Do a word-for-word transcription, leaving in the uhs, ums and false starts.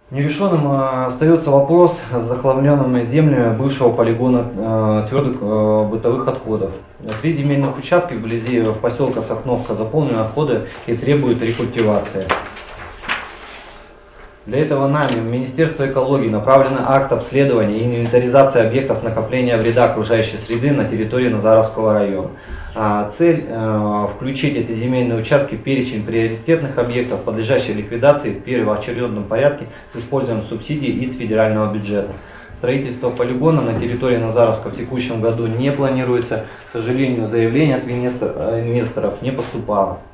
Нерешенным остается вопрос с захламленными землями бывшего полигона твердых бытовых отходов. Три земельных участка вблизи поселка Сахновка заполнены отходы и требуют рекультивации. Для этого нами в Министерство экологии направлен акт обследования и инвентаризации объектов накопления вреда окружающей среды на территории Назаровского района. Цель – включить эти земельные участки в перечень приоритетных объектов, подлежащих ликвидации в первоочередном порядке с использованием субсидий из федерального бюджета. Строительство полигона на территории Назаровска в текущем году не планируется. К сожалению, заявление от инвесторов не поступало.